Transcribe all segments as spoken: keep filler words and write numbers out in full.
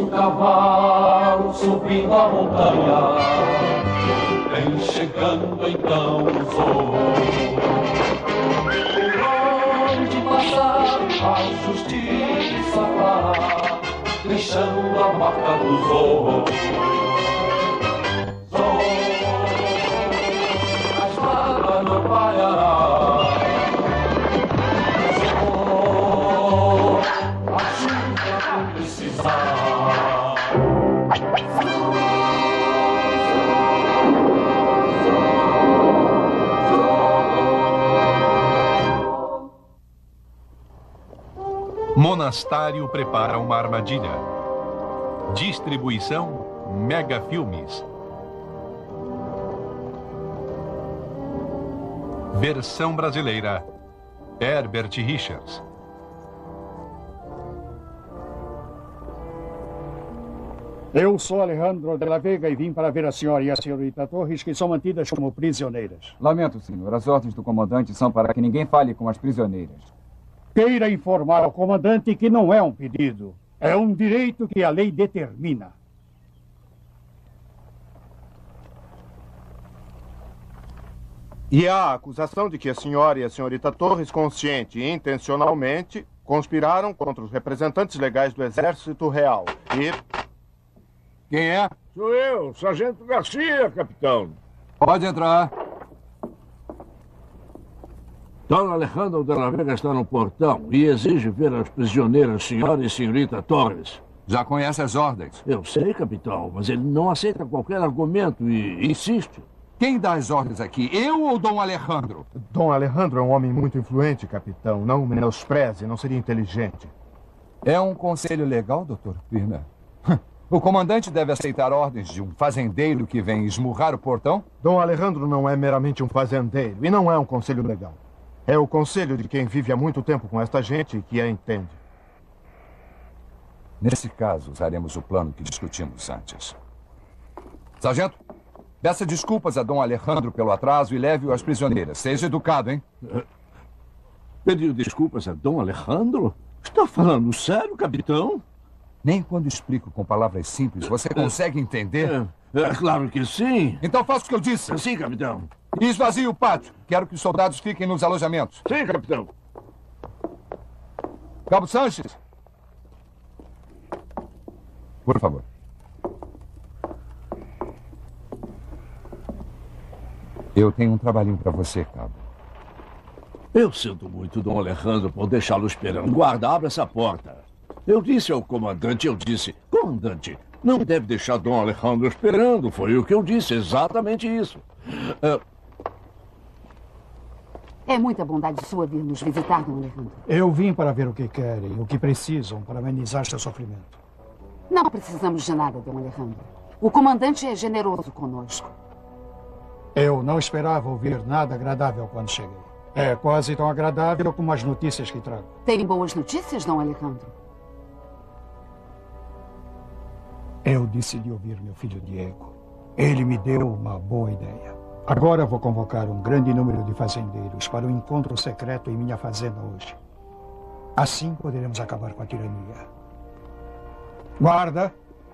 o cavalo subindo a montanha, vem chegando então o Zorro. Por onde passar a justiça fará, deixando a marca do Zorro. Zorro, a espada não falhará. Zorro, ajuda quando precisar. Monastário prepara uma armadilha. Distribuição Mega Filmes. Versão brasileira Herbert Richards. Eu sou Alejandro de la Vega e vim para ver a senhora e a senhorita Torres, que são mantidas como prisioneiras. Lamento, senhor. As ordens do comandante são para que ninguém fale com as prisioneiras. Queira informar ao comandante que não é um pedido. É um direito que a lei determina. E há a acusação de que a senhora e a senhorita Torres, consciente e intencionalmente, conspiraram contra os representantes legais do Exército Real. E... Quem é? Sou eu, Sargento Garcia, capitão. Pode entrar. Dona Alejandro de la Vega está no portão e exige ver as prisioneiras senhora e senhorita Torres. Já conhece as ordens? Eu sei, capitão, mas ele não aceita qualquer argumento e insiste. Quem dá as ordens aqui, eu ou Dom Alejandro? Dom Alejandro é um homem muito influente, capitão. Não menospreze, não seria inteligente. É um conselho legal, doutor Pirna? O comandante deve aceitar ordens de um fazendeiro que vem esmurrar o portão? Dom Alejandro não é meramente um fazendeiro e não é um conselho legal. É o conselho de quem vive há muito tempo com esta gente e que a entende. Nesse caso, usaremos o plano que discutimos antes. Sargento, peça desculpas a Dom Alejandro pelo atraso e leve-o às prisioneiras. Seja educado, hein? Pediu desculpas a Dom Alejandro? Está falando sério, capitão? Nem quando explico com palavras simples você consegue entender? É, é claro que sim. Então faça o que eu disse. Sim, capitão. E esvazie o pátio. Quero que os soldados fiquem nos alojamentos. Sim, capitão. Cabo Sanches. Por favor. Eu tenho um trabalhinho para você, Cabo. Eu sinto muito, Dom Alejandro, por deixá-lo esperando. Guarda, abra essa porta. Eu disse ao comandante, eu disse, comandante, não deve deixar Dom Alejandro esperando. Foi o que eu disse, exatamente isso. Uh... É muita bondade sua vir nos visitar, Dom Alejandro. Eu vim para ver o que querem, o que precisam para amenizar seu sofrimento. Não precisamos de nada, Dom Alejandro. O comandante é generoso conosco. Eu não esperava ouvir nada agradável quando cheguei. É quase tão agradável como as notícias que trago. Tem boas notícias, Dom Alejandro? Eu decidi ouvir meu filho Diego. Ele me deu uma boa ideia. Agora vou convocar um grande número de fazendeiros para um encontro secreto em minha fazenda hoje. Assim poderemos acabar com a tirania. Guarda!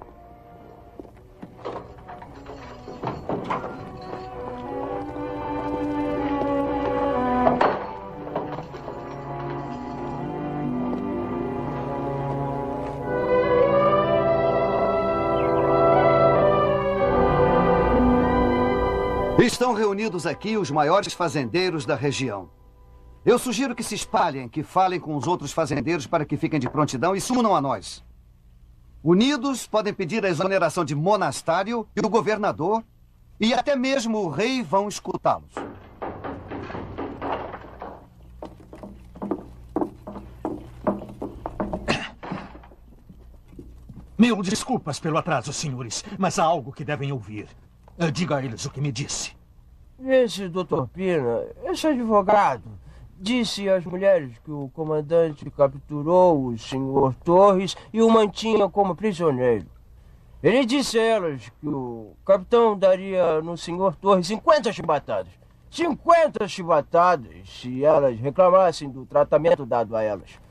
Estão reunidos aqui os maiores fazendeiros da região. Eu sugiro que se espalhem, que falem com os outros fazendeiros para que fiquem de prontidão e se unam a nós. Unidos, podem pedir a exoneração de Monastário e o governador, e até mesmo o rei vão escutá-los. Mil desculpas pelo atraso, senhores, mas há algo que devem ouvir. Diga a eles o que me disse. Esse doutor Pina, esse advogado, disse às mulheres que o comandante capturou o senhor Torres e o mantinha como prisioneiro. Ele disse a elas que o capitão daria no senhor Torres cinquenta chibatadas. cinquenta chibatadas se elas reclamassem do tratamento dado a elas.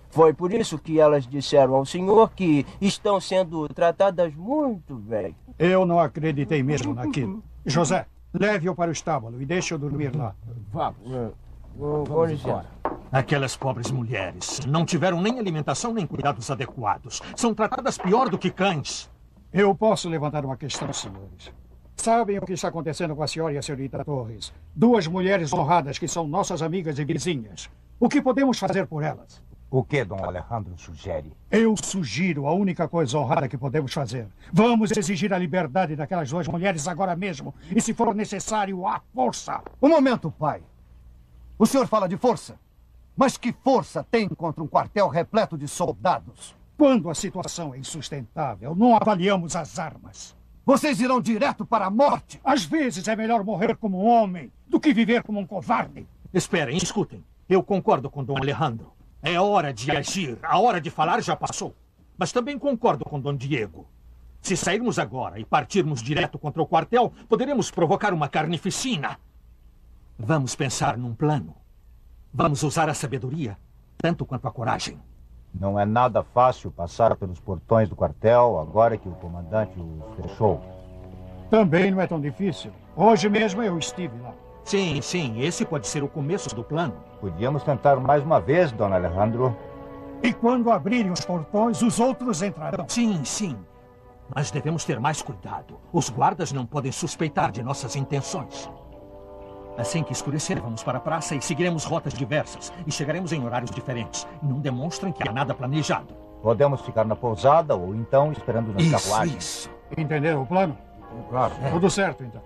Foi por isso que elas disseram ao senhor que estão sendo tratadas muito bem. Eu não acreditei mesmo naquilo. José, leve-o para o estábulo e deixe-o dormir lá. Vamos. Vamos embora. Aquelas pobres mulheres não tiveram nem alimentação nem cuidados adequados. São tratadas pior do que cães. Eu posso levantar uma questão, senhores. Sabem o que está acontecendo com a senhora e a senhorita Torres? Duas mulheres honradas que são nossas amigas e vizinhas. O que podemos fazer por elas? O que Dom Alejandro sugere? Eu sugiro a única coisa honrada que podemos fazer. Vamos exigir a liberdade daquelas duas mulheres agora mesmo. E, se for necessário, à força. Um momento, pai. O senhor fala de força. Mas que força tem contra um quartel repleto de soldados? Quando a situação é insustentável, não avaliamos as armas. Vocês irão direto para a morte. Às vezes é melhor morrer como um homem do que viver como um covarde. Esperem, escutem. Eu concordo com Dom Alejandro. É hora de agir. A hora de falar já passou. Mas também concordo com Dom Diego. Se sairmos agora e partirmos direto contra o quartel, poderemos provocar uma carnificina. Vamos pensar num plano. Vamos usar a sabedoria, tanto quanto a coragem. Não é nada fácil passar pelos portões do quartel agora que o comandante os fechou. Também não é tão difícil. Hoje mesmo eu estive lá. Sim, sim, esse pode ser o começo do plano. Podíamos tentar mais uma vez, Dom Alejandro. E quando abrirem os portões, os outros entrarão. Sim, sim. Mas devemos ter mais cuidado. Os guardas não podem suspeitar de nossas intenções. Assim que escurecer, vamos para a praça e seguiremos rotas diversas. E chegaremos em horários diferentes. Não demonstrem que há nada planejado. Podemos ficar na pousada ou então esperando nas isso, carruagens. Isso. Entenderam o plano? Claro. É. Tudo certo, então.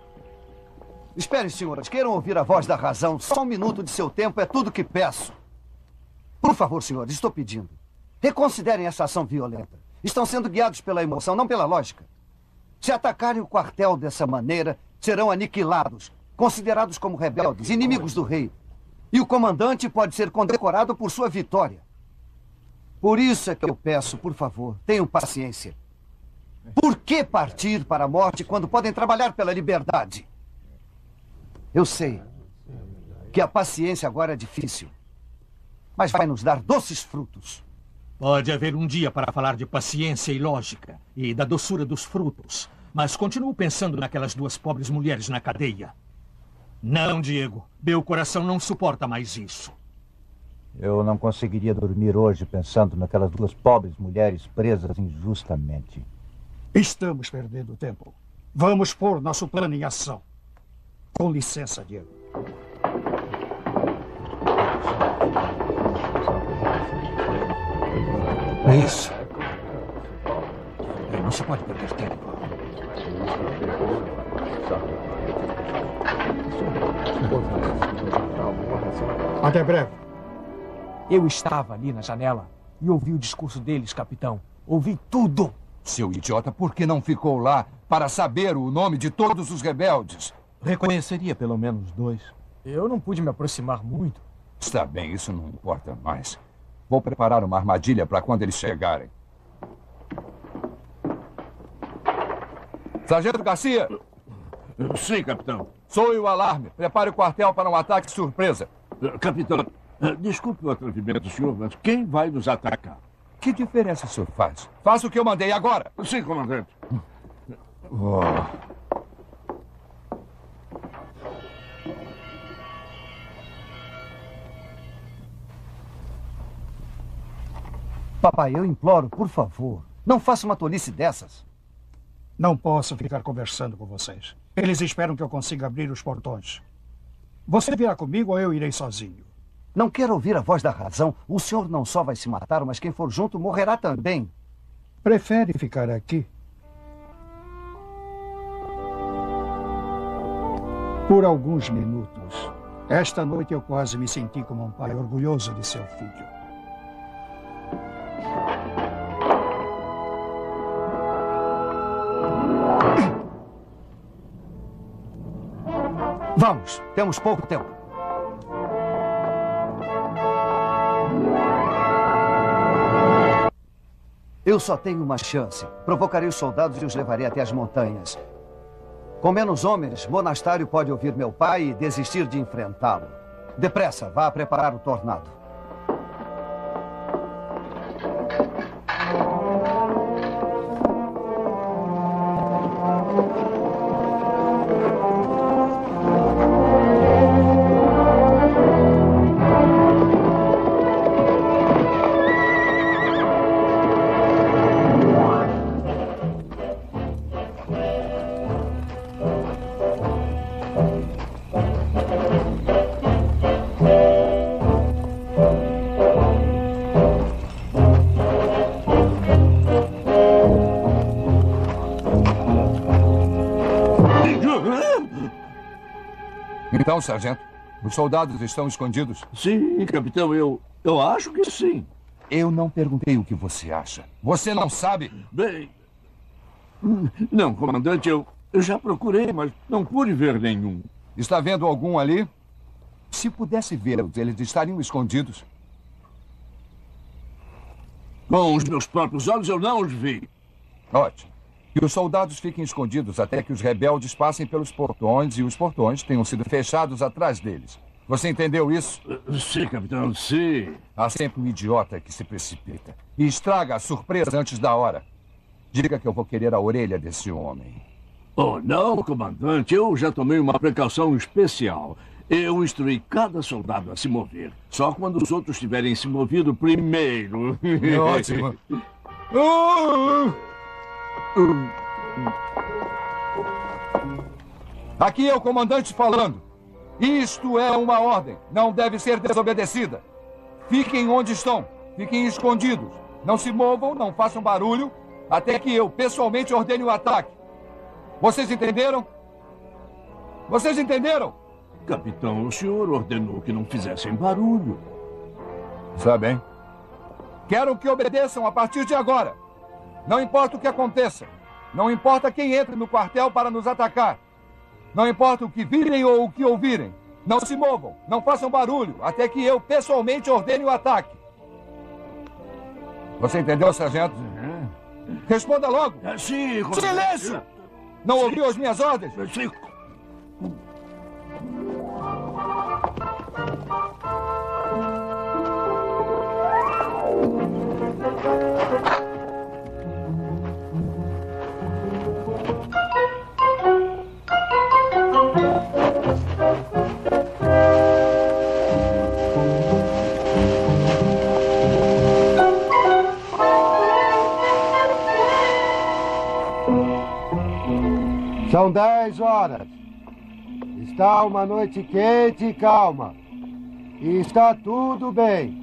Esperem, senhoras. Queiram ouvir a voz da razão. Só um minuto de seu tempo é tudo que peço. Por favor, senhores, estou pedindo. Reconsiderem essa ação violenta. Estão sendo guiados pela emoção, não pela lógica. Se atacarem o quartel dessa maneira, serão aniquilados, considerados como rebeldes, inimigos do rei. E o comandante pode ser condecorado por sua vitória. Por isso é que eu peço, por favor, tenham paciência. Por que partir para a morte quando podem trabalhar pela liberdade? Eu sei que a paciência agora é difícil, mas vai nos dar doces frutos. Pode haver um dia para falar de paciência e lógica, e da doçura dos frutos. Mas continuo pensando naquelas duas pobres mulheres na cadeia. Não, Diego. Meu coração não suporta mais isso. Eu não conseguiria dormir hoje pensando naquelas duas pobres mulheres presas injustamente. Estamos perdendo tempo. Vamos pôr nosso plano em ação. Com licença, Diego. Isso. Não se pode perder tempo. Até breve. Eu estava ali na janela e ouvi o discurso deles, capitão. Ouvi tudo. Seu idiota, por que não ficou lá para saber o nome de todos os rebeldes? Reconheceria pelo menos dois. Eu não pude me aproximar muito. Está bem, isso não importa mais. Vou preparar uma armadilha para quando eles chegarem. Sargento Garcia! Sim, capitão. Soe o alarme. Prepare o quartel para um ataque surpresa. Capitão, desculpe o atrevimento, senhor, mas quem vai nos atacar? Que diferença isso faz? Faça o que eu mandei agora. Sim, comandante. Oh. Papai, eu imploro, por favor, não faça uma tolice dessas. Não posso ficar conversando com vocês. Eles esperam que eu consiga abrir os portões. Você virá comigo ou eu irei sozinho? Não quero ouvir a voz da razão. O senhor não só vai se matar, mas quem for junto morrerá também. Prefere ficar aqui? Por alguns minutos. Esta noite eu quase me senti como um pai orgulhoso de seu filho. Vamos, temos pouco tempo. Eu só tenho uma chance. Provocarei os soldados e os levarei até as montanhas. Com menos homens, Monastário pode ouvir meu pai e desistir de enfrentá-lo. Depressa, vá preparar o tornado. Então, sargento, os soldados estão escondidos? Sim, capitão, eu, eu acho que sim. Eu não perguntei o que você acha. Você não sabe? Bem... Não, comandante, eu, eu já procurei, mas não pude ver nenhum. Está vendo algum ali? Se pudesse vê-los, eles estariam escondidos. Com os meus próprios olhos, eu não os vi. Ótimo. Que os soldados fiquem escondidos até que os rebeldes passem pelos portões e os portões tenham sido fechados atrás deles. Você entendeu isso? Sim, capitão, sim. Há sempre um idiota que se precipita e estraga a surpresa antes da hora. Diga que eu vou querer a orelha desse homem. Oh, não, comandante. Eu já tomei uma precaução especial. Eu instruí cada soldado a se mover. Só quando os outros tiverem se movido primeiro. Ótimo. Aqui é o comandante falando. Isto é uma ordem. Não deve ser desobedecida. Fiquem onde estão. Fiquem escondidos. Não se movam, não façam barulho, até que eu pessoalmente ordene o ataque. Vocês entenderam? Vocês entenderam? Capitão, o senhor ordenou que não fizessem barulho. Está bem. Quero que obedeçam a partir de agora. Não importa o que aconteça. Não importa quem entre no quartel para nos atacar. Não importa o que virem ou o que ouvirem. Não se movam, não façam barulho, até que eu pessoalmente ordene o ataque. Você entendeu, sargento? Responda logo. Sim, silêncio! Não ouviu as minhas ordens? Sim. São dez horas. Está uma noite quente e calma. E está tudo bem.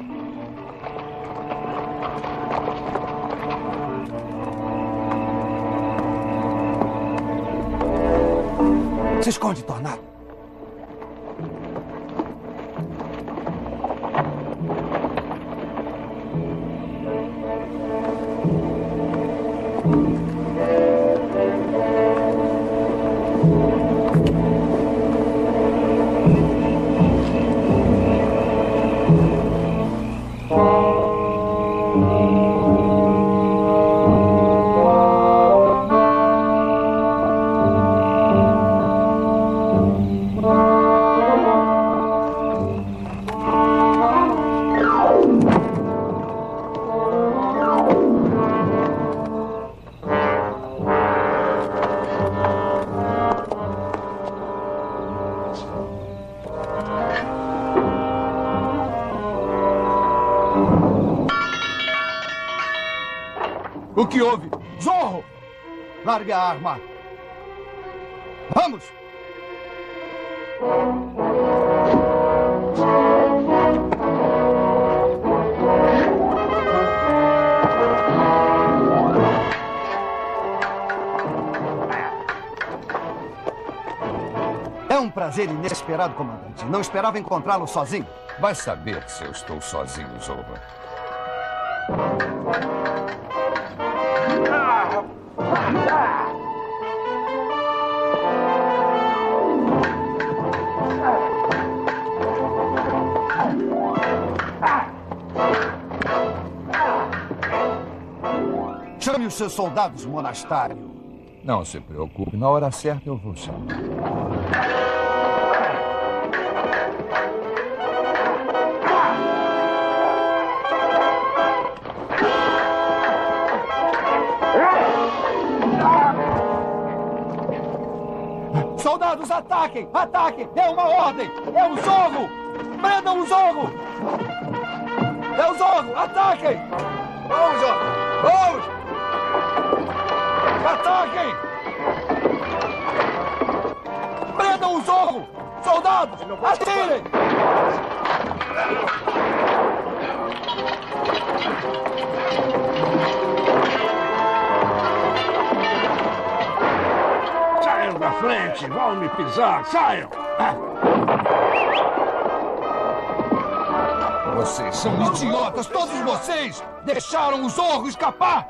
Se esconde, Tornado. O que houve? Zorro! Largue a arma. Vamos! É um prazer inesperado, comandante. Não esperava encontrá-lo sozinho. Vai saber se eu estou sozinho, Zorro. Chame os seus soldados, monastário. Não se preocupe, na hora certa eu vou chamar. Soldados, ataquem! Ataquem! É uma ordem! É o Zorro! Prendam o Zorro! É o Zorro! Ataquem! Vamos, Zorro! Vamos! Ataquem! Prendam o Zorro! Soldados, atirem! Saiam da frente! Vão me pisar! Saiam! Vocês são idiotas, todos vocês! Deixaram o Zorro escapar!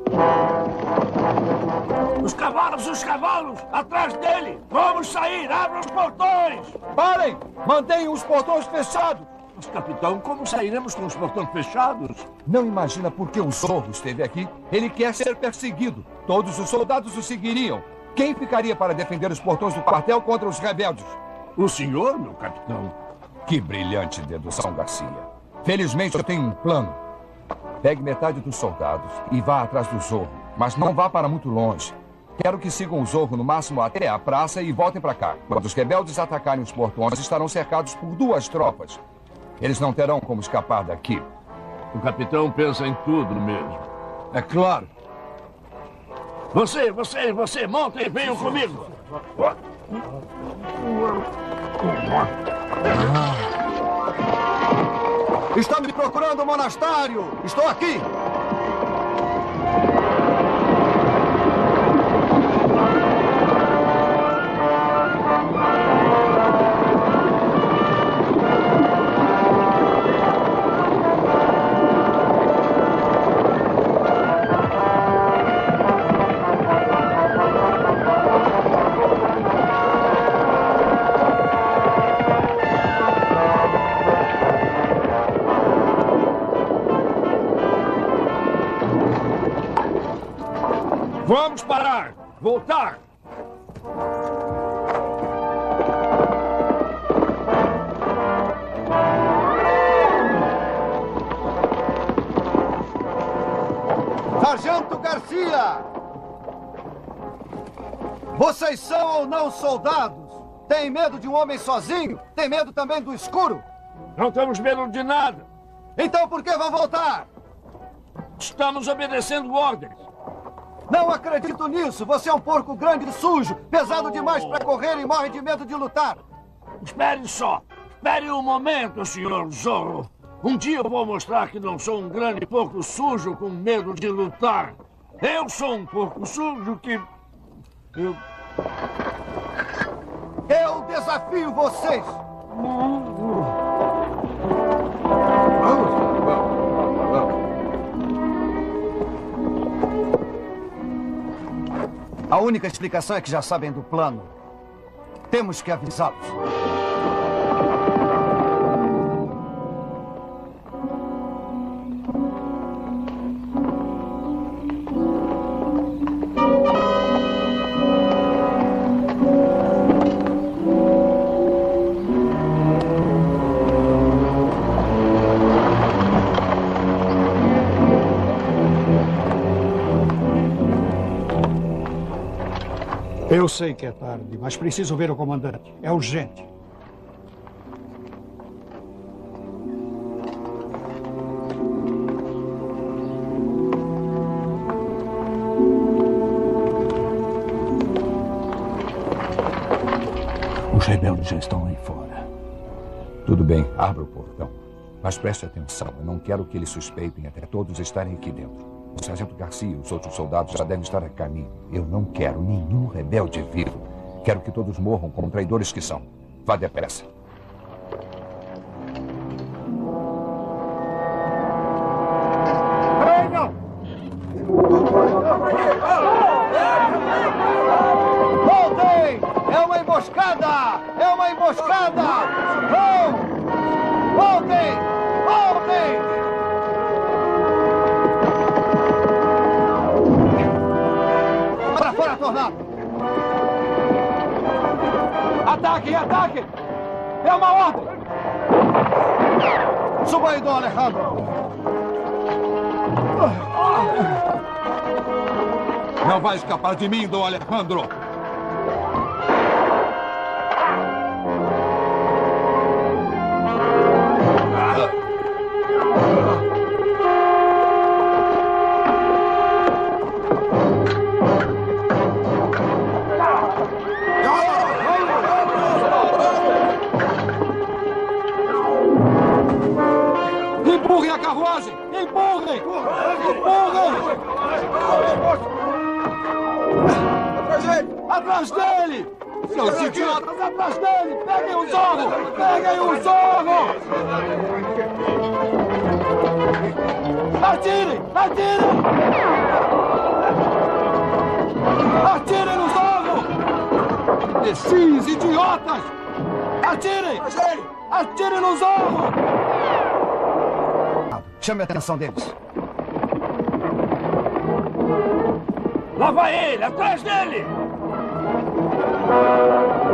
Os cavalos, os cavalos! Atrás dele! Vamos sair! Abra os portões! Parem! Mantenham os portões fechados! Mas, capitão, como sairemos com os portões fechados? Não imagina por que o Zorro esteve aqui? Ele quer ser perseguido. Todos os soldados o seguiriam. Quem ficaria para defender os portões do quartel contra os rebeldes? O senhor, meu capitão. Que brilhante dedução, Garcia. Felizmente eu tenho um plano. Pegue metade dos soldados e vá atrás do Zorro, mas não vá para muito longe. Quero que sigam o Zorro no máximo até a praça e voltem para cá. Quando os rebeldes atacarem os portões, estarão cercados por duas tropas. Eles não terão como escapar daqui. O capitão pensa em tudo mesmo. É claro. Você, você, você, montem e venham comigo. Estão me procurando o monastério! Estou aqui! Vamos parar! Voltar! Sargento Garcia! Vocês são ou não soldados? Tem medo de um homem sozinho? Tem medo também do escuro? Não temos medo de nada. Então por que vão voltar? Estamos obedecendo ordens. Não acredito nisso. Você é um porco grande e sujo, pesado demais para correr e morre de medo de lutar. Espere só. Espere um momento, senhor Zorro. Um dia eu vou mostrar que não sou um grande porco sujo com medo de lutar. Eu sou um porco sujo que... Eu... Eu desafio vocês. A única explicação é que já sabem do plano. Temos que avisá-los. Eu sei que é tarde, mas preciso ver o comandante. É urgente. Os rebeldes já estão aí fora. Tudo bem, abra o portão. Mas preste atenção, eu não quero que eles suspeitem até todos estarem aqui dentro. O sargento Garcia e os outros soldados já devem estar a caminho. Eu não quero nenhum rebelde vivo. Quero que todos morram como traidores que são. Vá depressa. Venham! Voltem! É uma emboscada! É uma emboscada! Vão! Voltem! Voltem! Para fora, Tornado! Ataquem, ataquem! É uma ordem! Suba aí, Dom Alejandro! Não vai escapar de mim, Dom Alejandro! Empurrem a carruagem! Empurrem! Empurrem! Atrás dele! Atrás dele! Seus idiotas, atrás dele! Peguem o Zorro! Peguem o Zorro! Atirem! Atirem! Atirem no Zorro! Imbecis, idiotas! Atirem! Atirem no Zorro! Chame a atenção deles. Lá vai ele! Atrás dele!